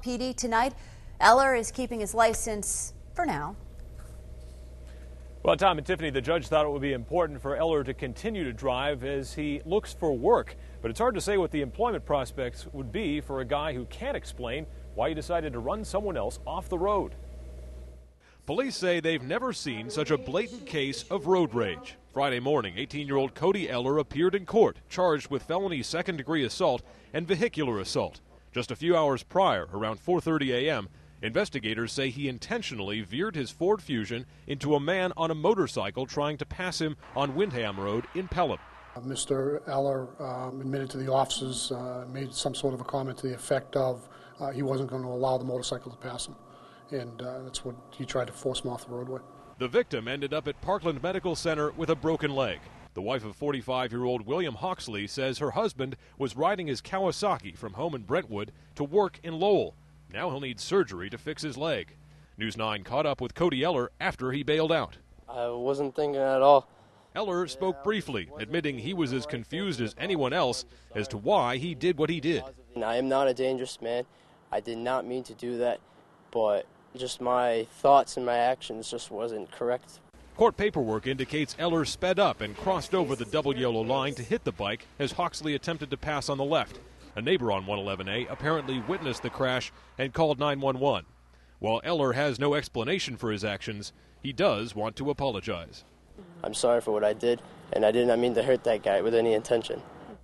PD tonight. Eller is keeping his license for now. Well, Tom and Tiffany, the judge thought it would be important for Eller to continue to drive as he looks for work. But it's hard to say what the employment prospects would be for a guy who can't explain why he decided to run someone else off the road. Police say they've never seen such a blatant case of road rage. Friday morning, 18-year-old Cody Eller appeared in court, charged with felony second-degree assault and vehicular assault. Just a few hours prior, around 4:30 a.m., investigators say he intentionally veered his Ford Fusion into a man on a motorcycle trying to pass him on Windham Road in Pelham. Mr. Eller admitted to the officers, made some sort of a comment to the effect of he wasn't going to allow the motorcycle to pass him. And that's what he tried to force him off the roadway. The victim ended up at Parkland Medical Center with a broken leg. The wife of 45-year-old William Hawksley says her husband was riding his Kawasaki from home in Brentwood to work in Lowell. Now he'll need surgery to fix his leg. News 9 caught up with Cody Eller after he bailed out. I wasn't thinking at all. Eller spoke briefly, admitting he was as confused as anyone else as to why he did what he did. I am not a dangerous man. I did not mean to do that, but just my thoughts and my actions just wasn't correct. Court paperwork indicates Eller sped up and crossed over the double yellow line to hit the bike as Hawksley attempted to pass on the left. A neighbor on 111A apparently witnessed the crash and called 911. While Eller has no explanation for his actions, he does want to apologize. I'm sorry for what I did, and I did not mean to hurt that guy with any intention.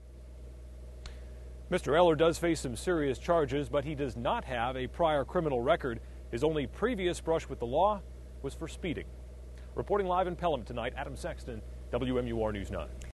Mr. Eller does face some serious charges, but he does not have a prior criminal record. His only previous brush with the law was for speeding. Reporting live in Pelham tonight, Adam Sexton, WMUR News 9.